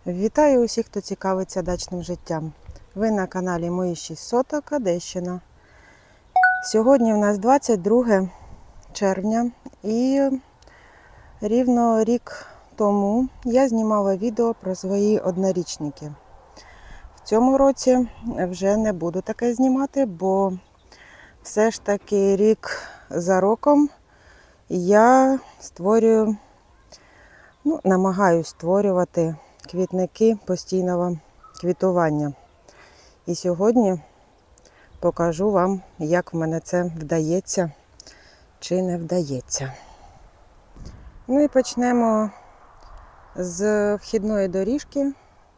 Вітаю усіх, хто цікавиться дачним життям. Ви на каналі Мої 6 соток, Одещина. Сьогодні у нас 22 червня і рівно рік тому я знімала відео про свої однорічники. В цьому році вже не буду таке знімати, бо все ж таки рік за роком я створюю, намагаюсь створювати квітники постійного квітування. І сьогодні покажу вам, як в мене це вдається чи не вдається. Ну і почнемо з вхідної доріжки,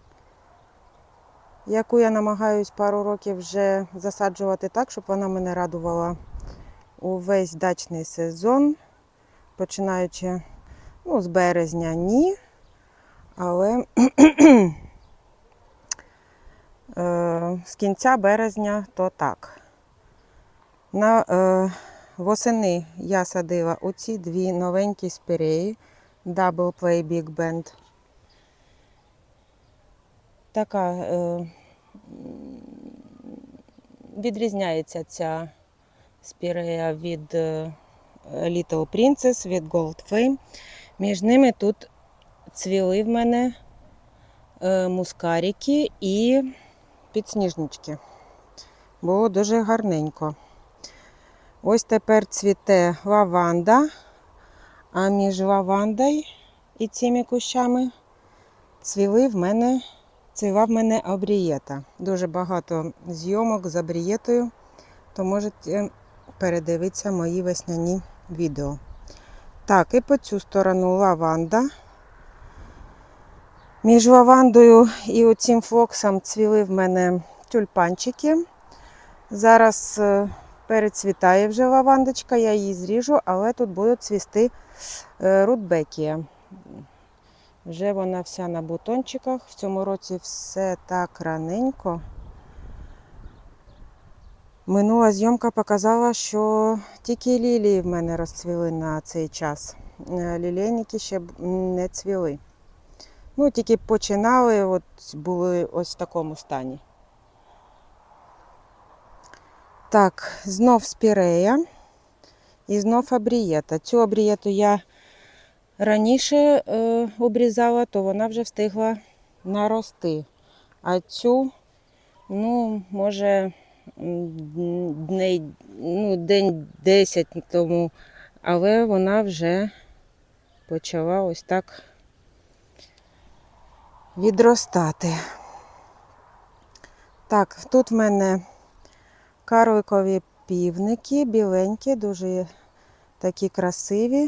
яку я намагаюсь пару років вже засаджувати так, щоб вона мене радувала увесь дачний сезон, починаючи з березня ні, але з кінця березня то так. Восени я садила оці дві новенькі спіреї Double Play Big Band. Така відрізняється ця спірея від Little Princess, від Gold Flame. Між ними тут цвіли в мене мускарики і підсніжнички. Було дуже гарненько. Ось тепер цвіте лаванда, а між лавандою і цими кущами цвіла в мене абрієта. Дуже багато зйомок з абрієтою, то можете передивитися мої весняні відео. Так, і по цю сторону лаванда. Між лавандою і оцим флоксом цвіли в мене тюльпанчики. Зараз перецвітає вже лавандочка, я її зріжу, але тут будуть цвісти рудбекія. Вже вона вся на бутончиках. В цьому році все так раненько. Минула зйомка показала, що тільки лілії в мене розцвіли на цей час. Лілейники ще не цвіли. Тільки починали, були ось в такому стані. Так, знов спірея і знов абрієта. Цю абрієту я раніше обрізала, то вона вже встигла нарости. А цю, може, день 10 тому, але вона вже почала ось так відростати. Так, тут в мене карликові півники, біленькі, дуже такі красиві.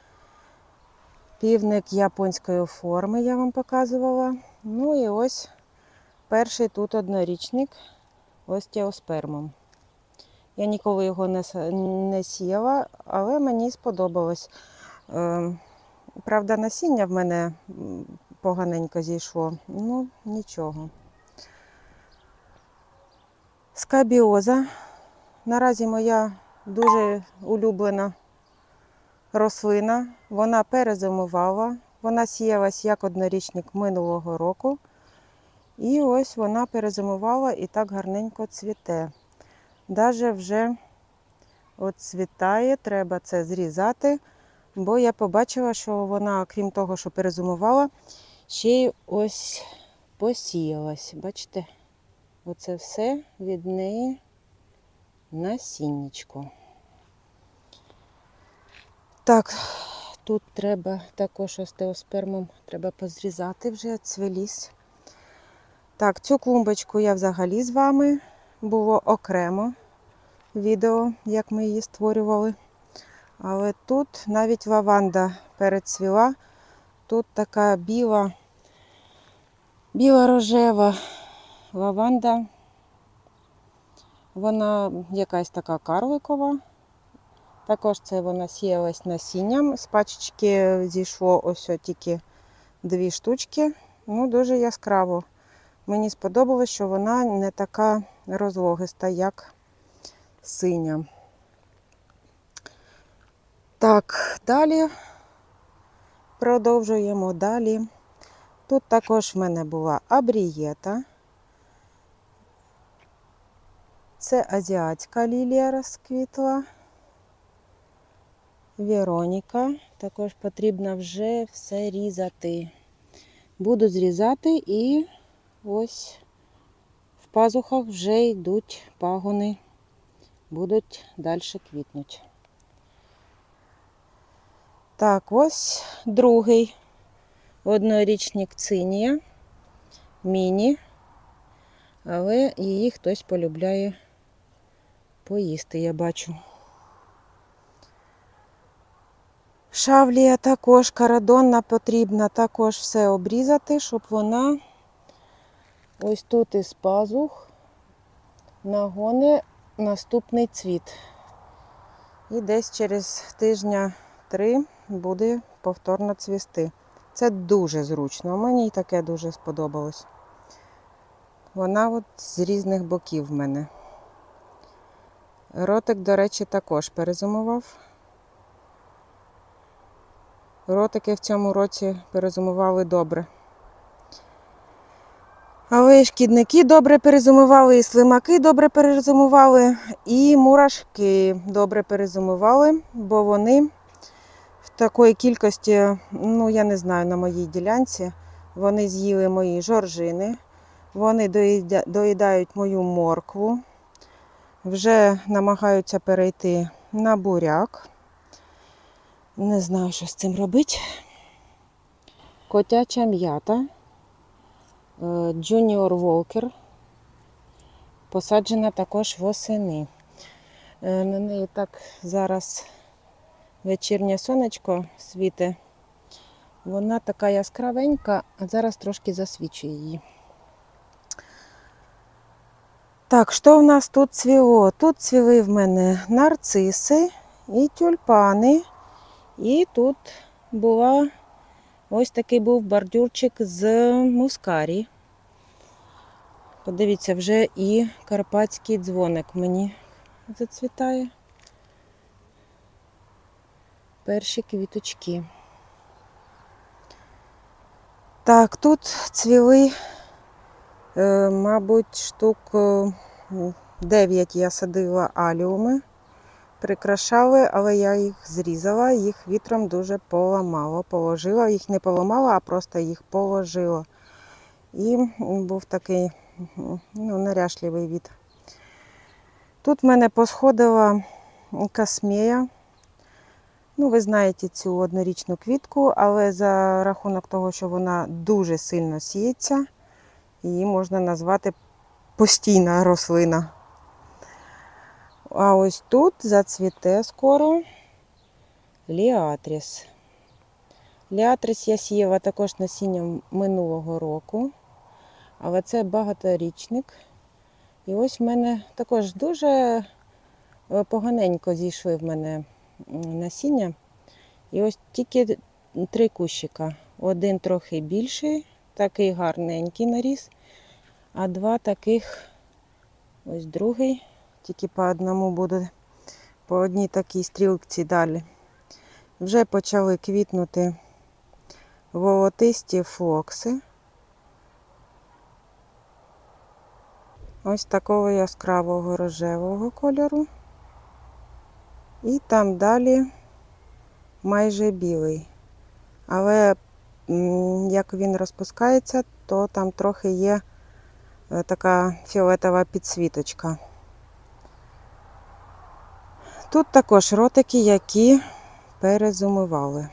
Півник японської форми я вам показувала. І ось перший тут однорічник, остеоспермом. Я ніколи його не сіяла, але мені сподобалось. Правда, насіння в мене поганенько зійшло. Нічого. Скабіоза. Наразі моя дуже улюблена рослина. Вона перезимувала. Вона сіялась як однорічник минулого року. І ось вона перезимувала і так гарненько цвіте. Даже вже цвітає, треба це зрізати, бо я побачила, що вона, крім того, що перезимувала, ще й ось посіялась. Бачите? Оце все від неї насіннячко. Так, тут треба також остеоспермом треба позрізати вже, цвілісь. Так, цю клумбочку я взагалі з вами, було окремо відео, як ми її створювали. Але тут навіть лаванда перецвіла. Тут така біла-рожева лаванда. Вона якась така карликова. Також це вона сіялась насінням. З пачечки зійшло ось тільки 2 штучки. Дуже яскраво. Мені сподобалось, що вона не така розлогиста, як синя. Так, далі продовжуємо. Тут також в мене була абрієта. Це азіатська лілія розквітла. Вероніка. Також потрібно вже все різати. Буду зрізати і ось в пазухах вже йдуть пагони. Будуть далі квітнути. Так, ось другий однорічник цинія. Міні. Але її хтось полюбляє поїсти, я бачу. Шавлія також карадонна, потрібно також все обрізати, щоб вона ось тут із пазух нагоне наступний цвіт. І десь через тижня 3 буде повторно цвісти. Це дуже зручно, мені таке дуже сподобалось. Вона от з різних боків в мене. Ротик, до речі, також перезимував. Ротики в цьому році перезимували добре. Але і шкідники добре перезимували, і слимаки добре перезимували, і мурашки добре перезимували, бо вони в такої кількості, ну я не знаю, на моїй ділянці, вони з'їли мої жоржини, вони доїдають мою моркву, вже намагаються перейти на буряк. Не знаю, що з цим робити. Котяча м'ята. Junior Walker. Посаджена також восени. На неї так зараз вечірнє сонечко світить. Вона така яскравенька, а зараз трошки засвічує її. Так, що в нас тут цвіло? Тут цвіли в мене нарциси і тюльпани. І тут ось такий був бордюрчик з мускарі. Подивіться, вже і карпатський дзвоник мені зацвітає. Перші квіточки. Так, тут цвіли, мабуть, штук 9 я садила аліуми. Прикрашали, але я їх зрізала, їх вітром дуже поламало, положила. Їх не поламала, а просто їх положила. І був такий неряшливий вітер. Тут в мене посходила касмея. Ну, ви знаєте цю однорічну квітку, але за рахунок того, що вона дуже сильно сіється, її можна назвати постійна рослина. А ось тут зацвіте скоро ліатріс. Ліатріс я сіяла також насінням минулого року, але це багаторічник. І ось в мене також дуже поганенько зійшли в мене насіння. І ось тільки 3 кущика. Один трохи більший, такий гарненький наріс, а 2 таких, ось другий. Тільки по одному буде, по одній такій стрілці далі. Вже почали квітнути волотисті флокси. Ось такого яскравого рожевого кольору. І там далі майже білий. Але як він розпускається, то там трохи є така фіолетова підсвіточка. Тут також ротики, які перезимували.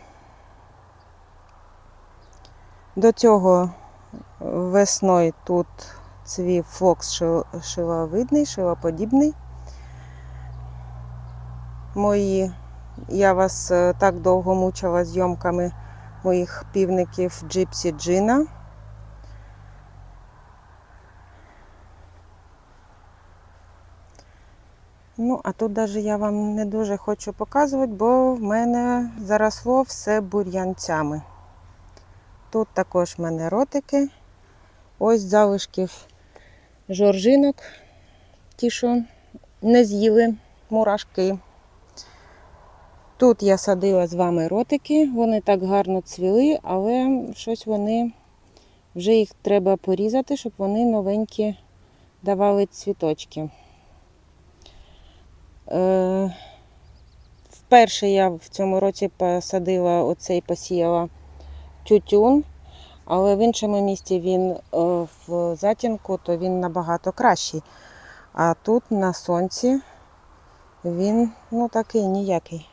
До цього весною тут цвів флокс шиловидний, шилоподібний. Я вас так довго мучила зйомками моїх півників Gypsy Gina. Ну, а тут навіть я вам не дуже хочу показувати, бо в мене заросло все бур'янцями. Тут також в мене ротики. Ось залишків жоржинок, ті, що не з'їли мурашки. Тут я садила з вами ротики, вони так гарно цвіли, але щось вони Вже їх треба порізати, щоб вони новенькі давали цвіточки. Вперше я в цьому році посадила оцей, посіяла тютюн, але в іншому місці він в затінку, то він набагато кращий. А тут на сонці він, ну, такий ніякий.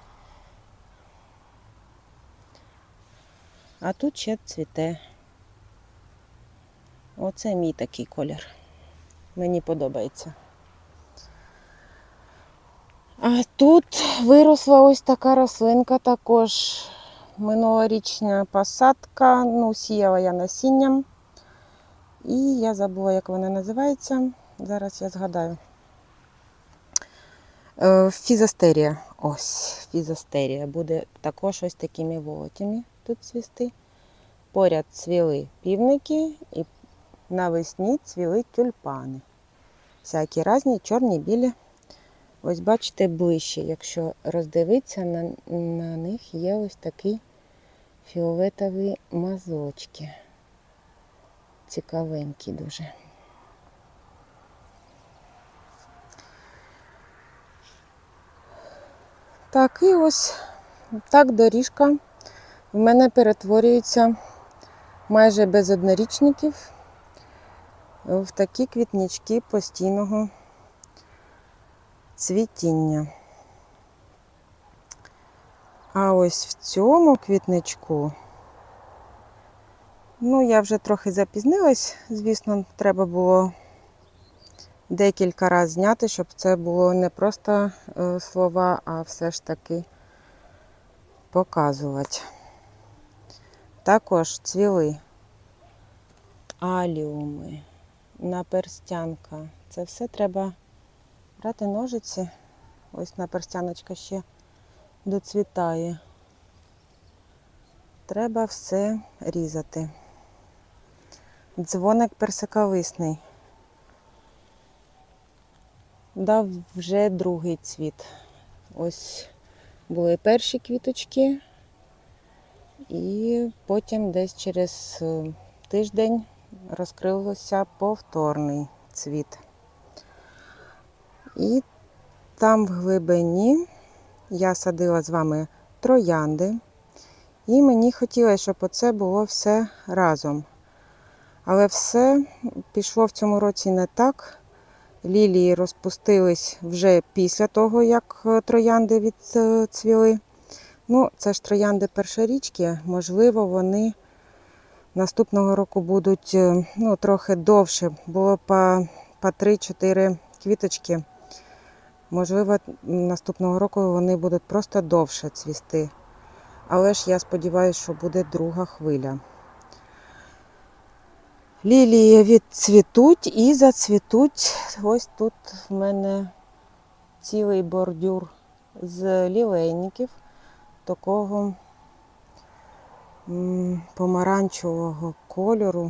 А тут ще цвіте. Оце мій такий колір. Мені подобається. А тут виросла ось така рослинка, також минулорічна посадка. Ну, сіяла я насінням. І я забула, як вона називається. Зараз я згадаю. Фізастерія. Ось, фізастерія. Буде також ось такими волотями тут цвісти. Поряд цвіли півники і навесні цвіли тюльпани. Всякі різні, чорні, білі. Ось бачите ближче, якщо роздивитися, на них є ось такі фіолетові мазочки. Цікавенькі дуже. Так, і ось так доріжка в мене перетворюється майже без однорічників в такі квітнички постійного цвітіння. А ось в цьому квітничку, ну, я вже трохи запізнилась, звісно, треба було декілька разів зняти, щоб це було не просто слова, а все ж таки показувати. Також цвіли аліуми, наперстянка. Це все треба брати ножиці. Ось наперстяночка ще доцвітає. Треба все різати. Дзвоник персиколисний. Дав вже другий цвіт. Ось були перші квіточки. І потім десь через тиждень розкрився повторний цвіт. І там в глибині я садила з вами троянди. І мені хотілося, щоб оце було все разом. Але все пішло в цьому році не так. Лілії розпустились вже після того, як троянди відцвіли. Ну, це ж троянди першорічки. Можливо, вони наступного року будуть, ну, трохи довше. Було по 3-4 квіточки. Можливо, наступного року вони будуть просто довше цвісти. Але ж я сподіваюся, що буде друга хвиля. Лілії відцвітуть і зацвітуть. Ось тут в мене цілий бордюр з лілейників. Такого помаранчевого кольору.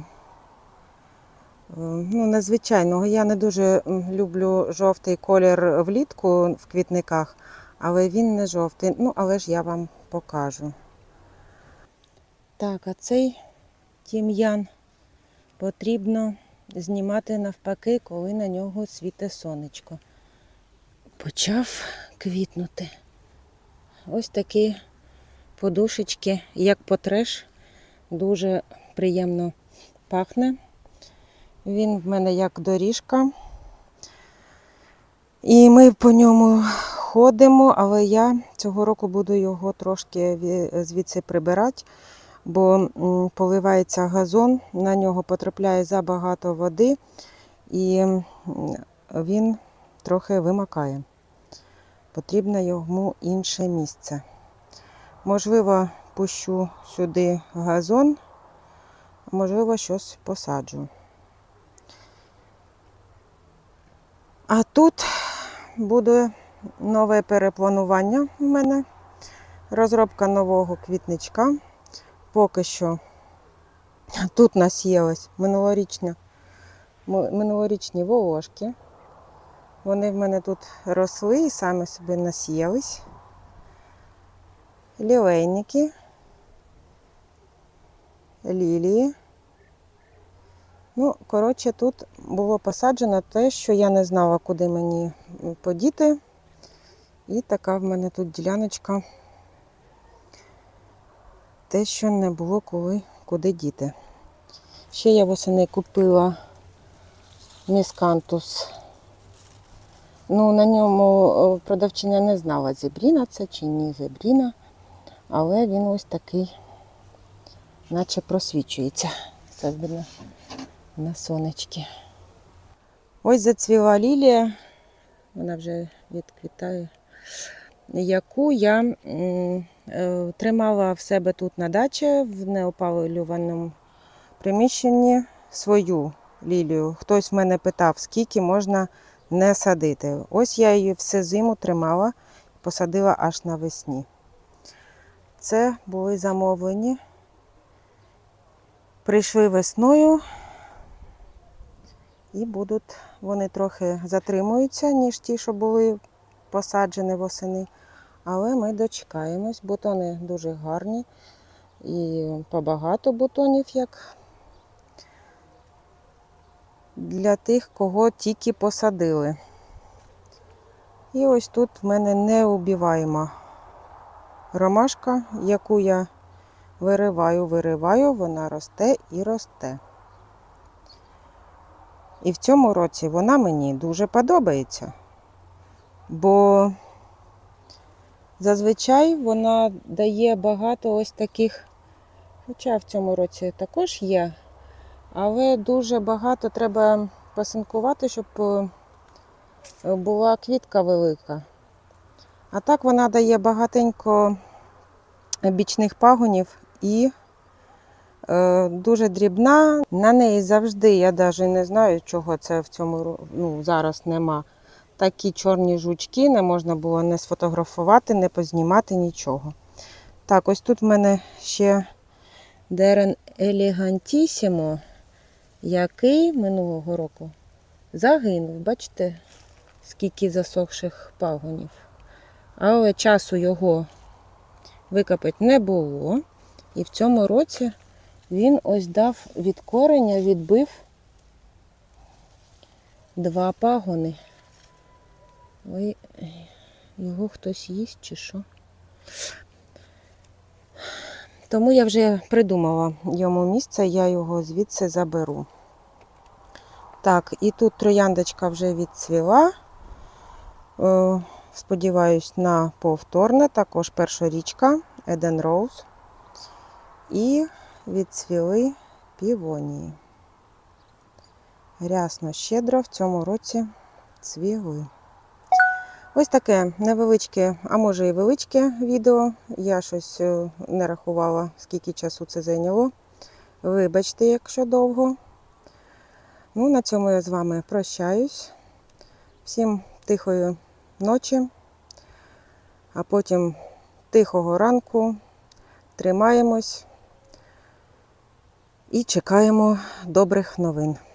Ну, незвичайного. Я не дуже люблю жовтий колір влітку в квітниках, але він не жовтий. Ну, але ж я вам покажу. Так, а цей тім'ян потрібно знімати навпаки, коли на нього світе сонечко. Почав квітнути. Ось такі подушечки, як потреш, дуже приємно пахне. Він в мене як доріжка. І ми по ньому ходимо, але я цього року буду його трошки звідси прибирати, бо поливається газон, на нього потрапляє забагато води і він трохи вимакає. Потрібно йому інше місце. Можливо, пущу сюди газон, можливо, щось посаджу. А тут буде нове перепланування у мене. Розробка нового квітничка. Поки що тут насіялись минулорічні волошки. Вони в мене тут росли і самі собі насіялись. Лілейники, лілії. Ну, коротше, тут було посаджено те, що я не знала, куди мені подіти. І така в мене тут діляночка. Те, що не було куди діти. Ще я восени купила міскантус. Ну, на ньому продавчиня не знала, зебріна це чи ні зебріна. Але він ось такий, наче просвічується. Особливо на сонечки. Ось зацвіла лілія. Вона вже відквітає. Яку я тримала в себе тут на дачі, в неопалюваному приміщенні, свою лілію. Хтось в мене питав, скільки можна не садити. Ось я її всю зиму тримала, посадила аж навесні. Це були замовлені. Прийшли весною і будуть, вони трохи затримуються, ніж ті, що були посаджені восени. Але ми дочекаємось, бутони дуже гарні і побагато бутонів, як для тих, кого тільки посадили. І ось тут в мене неубиваєма ромашка, яку я вириваю, вона росте і росте. І в цьому році вона мені дуже подобається, бо зазвичай вона дає багато ось таких, хоча в цьому році також є, але дуже багато треба пасинкувати, щоб була квітка велика. А так вона дає багатенько бічних пагонів і дуже дрібна. На неї завжди, я навіть не знаю, чого це в цьому зараз нема. Такі чорні жучки, не можна було не сфотографувати, не познімати нічого. Так, ось тут в мене ще дерен елегантісімо, який минулого року загинув. Бачите, скільки засохших пагонів. Але часу його викопати не було. І в цьому році він ось дав від кореня, відбив 2 пагони. Ой, його хтось їсть чи що? Тому я вже придумала йому місце, я його звідси заберу. Так, і тут трояндочка вже відцвіла. Сподіваюсь на повторне, також першорічка, Eden Rose. І відцвіли півонії. Рясно, щедро в цьому році цвіли. Ось таке невеличке, а може і величке відео. Я щось не рахувала, скільки часу це зайняло. Вибачте, якщо довго. Ну, на цьому я з вами прощаюсь. Всім тихої ночі, а потім тихого ранку. Тримаємось і чекаємо добрих новин.